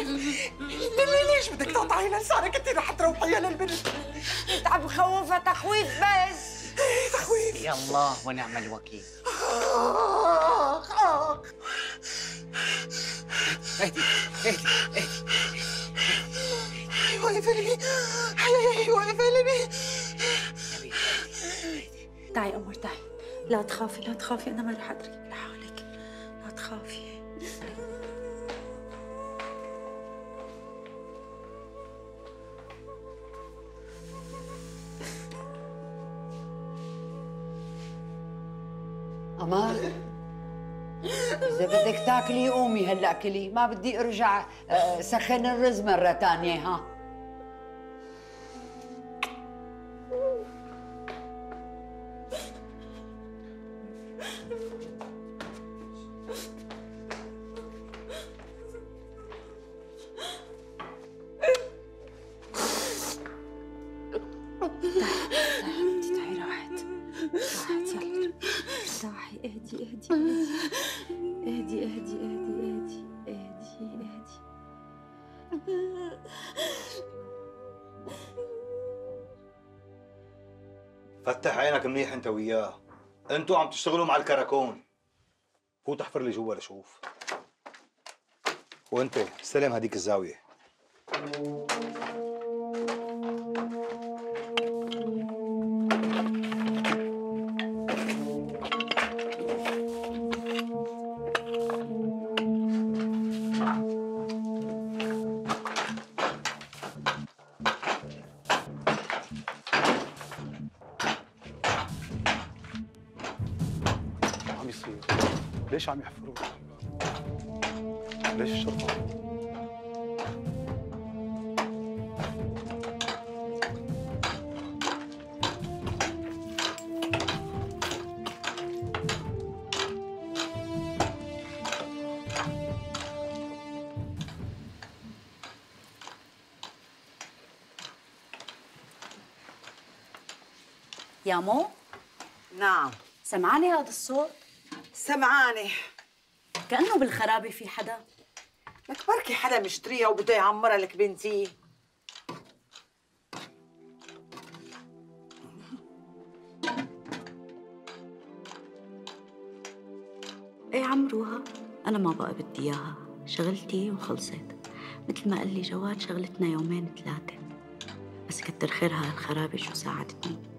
ليش بدك تقطعي لسانك؟ انت رح تروحيها للبنت. انت عم بخوفها تخويف بس. تخويف. يا الله ونعم الوكيل. اهدي اهدي اهدي. ايوه قفلني، ايوه قفلني. تعي قمر تعي، لا تخافي لا تخافي، انا ما رح اتركك لحالك، لا تخافي. أمال إذا بدك تاكلي قومي هلا كلي، ما بدي ارجع سخن الرز مرة ثانية. ها اهدي اهدي اهدي اهدي اهدي اهدي اهدي. فتح عينك منيح انت وياه، انتوا عم تشتغلوا مع الكراكون. فوت احفر لي جوا لشوف. وانت استلم هديك الزاوية. عم يصير؟ ليش عم يحفروا؟ ليش الشرطة؟ يا مو؟ نعم. سمعاني هذا الصوت؟ سمعاني. كأنه بالخرابة في حدا. لك بركي حدا مشتريها وبده يعمرها لك بنتي. ايه عمروها، أنا ما بقى بدي إياها، شغلتي وخلصت. مثل ما قال لي جواد شغلتنا يومين ثلاثة، بس كتر خيرها الخرابة شو ساعدتني.